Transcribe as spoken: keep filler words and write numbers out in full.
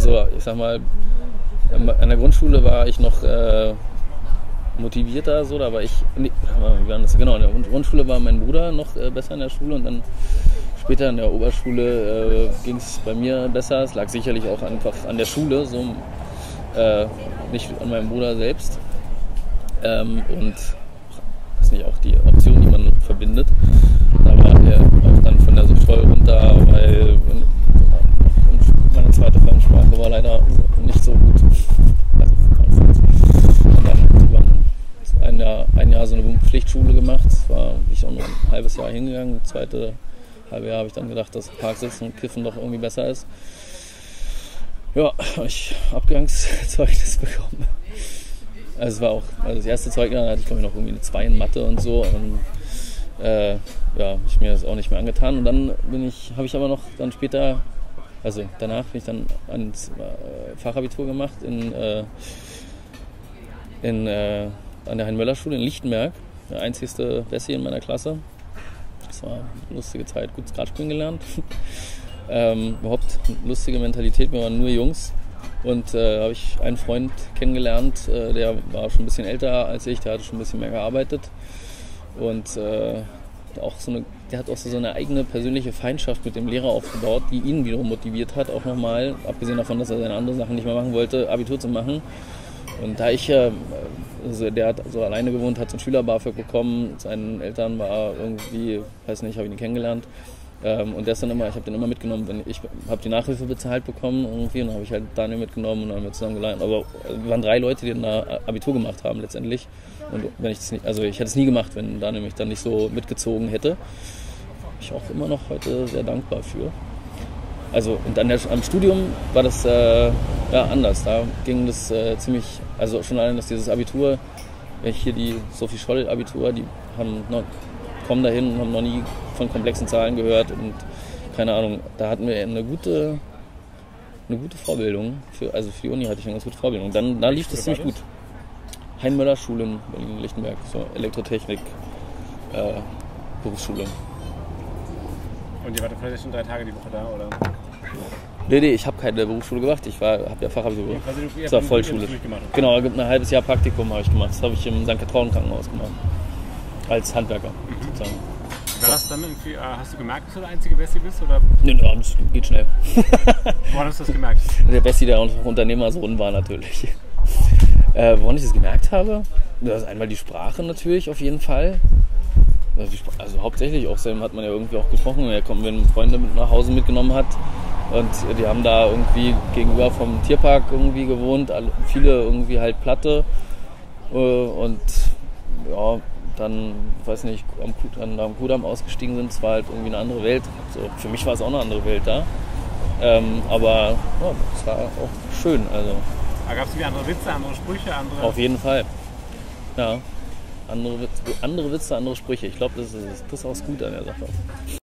also ich sag mal, an der Grundschule war ich noch äh, motivierter, so, da war ich, nee, wie war das? Genau, in der Grundschule war mein Bruder noch äh, besser in der Schule und dann später in der Oberschule äh, ging es bei mir besser. Es lag sicherlich auch einfach an der Schule, so, äh, nicht an meinem Bruder selbst. Ähm, und weiß nicht, auch die Option, die man verbindet. Da war er auch dann von der Sucht voll runter, weil meine zweite Fremdsprache war leider nicht so gut. Also und dann über ein Jahr, ein Jahr so eine Pflichtschule gemacht. Das war bin ich auch noch ein halbes Jahr hingegangen. Das zweite halbe Jahr habe ich dann gedacht, dass Park sitzen und Kiffen doch irgendwie besser ist. Ja, habe ich Abgangszeugnis bekommen. Also es war auch, also das erste Zeugnis, da hatte ich glaube ich noch irgendwie eine zwei in Mathe und so. Und äh, ja, habe ich mir das auch nicht mehr angetan. Und dann bin ich, habe ich aber noch dann später, also danach bin ich dann ans äh, Fachabitur gemacht in, äh, in, äh, an der Hein-Möller-Schule in Lichtenberg. Der einzigste Wessi in meiner Klasse. Das war eine lustige Zeit, gut Skatspielen gelernt. ähm, überhaupt eine lustige Mentalität, wir waren nur Jungs. Und äh, habe ich einen Freund kennengelernt, äh, der war schon ein bisschen älter als ich, der hatte schon ein bisschen mehr gearbeitet. Und äh, auch so eine, der hat auch so eine eigene persönliche Feindschaft mit dem Lehrer aufgebaut, die ihn wiederum motiviert hat, auch nochmal, abgesehen davon, dass er seine anderen Sachen nicht mehr machen wollte, Abitur zu machen. Und da ich, äh, also der hat so alleine gewohnt, hat so ein Schüler-BAföG bekommen, seinen Eltern war irgendwie, weiß nicht, habe ich ihn kennengelernt. Ähm, und der ist dann immer, ich habe den immer mitgenommen, wenn ich habe die Nachhilfe bezahlt bekommen irgendwie und dann habe ich halt Daniel mitgenommen und dann haben wir zusammen gelernt. Aber wir waren drei Leute, die dann da Abitur gemacht haben letztendlich. Und wenn ich das nicht, also ich hätte es nie gemacht, wenn Daniel mich dann nicht so mitgezogen hätte. Bin ich auch immer noch heute sehr dankbar für. Also und an der, am Studium war das äh, ja anders. Da ging das äh, ziemlich, also schon allein, dass dieses Abitur, hier die Sophie Scholl Abitur, die haben noch, kommen dahin und haben noch nie von komplexen Zahlen gehört und keine Ahnung, da hatten wir eine gute, eine gute Vorbildung, für, also für die Uni hatte ich eine ganz gute Vorbildung. Dann, da lief das ziemlich gut. Hein-Möller-Schule in Berlin-Lichtenberg, so Elektrotechnik, äh, Berufsschule. Und ihr wart vielleicht schon drei Tage die Woche da, oder? Nee, nee, ich habe keine Berufsschule gemacht, ich habe ja Fachabitur gemacht. Das war Vollschule. Genau, ein halbes Jahr Praktikum habe ich gemacht, das habe ich im Sankt Kathrin-Krankenhaus gemacht. Als Handwerker, mhm. sozusagen. War das dann irgendwie, hast du gemerkt, dass du der einzige Bessi bist? Oder? Nee, nee, das geht schnell. Woran hast du das gemerkt? Der Bessi, der auch Unternehmersohn war natürlich. Äh, woran ich das gemerkt habe? Das ist einmal die Sprache natürlich, auf jeden Fall. Also, die Spr- also hauptsächlich, außerdem hat man ja irgendwie auch gesprochen, er kommt, wenn Freunde mit nach Hause mitgenommen hat. Und die haben da irgendwie gegenüber vom Tierpark irgendwie gewohnt, alle, viele irgendwie halt Platte. Äh, und ja, dann, weiß nicht, am, dann am Kudamm ausgestiegen sind, es war halt irgendwie eine andere Welt. So, für mich war es auch eine andere Welt da. Ähm, aber ja, es war auch schön. Also. Aber gab es wie andere Witze, andere Sprüche, andere... Auf jeden Fall. Ja, andere Witze, andere, Witze, andere Sprüche. Ich glaube, das ist, das ist auch gut an der Sache.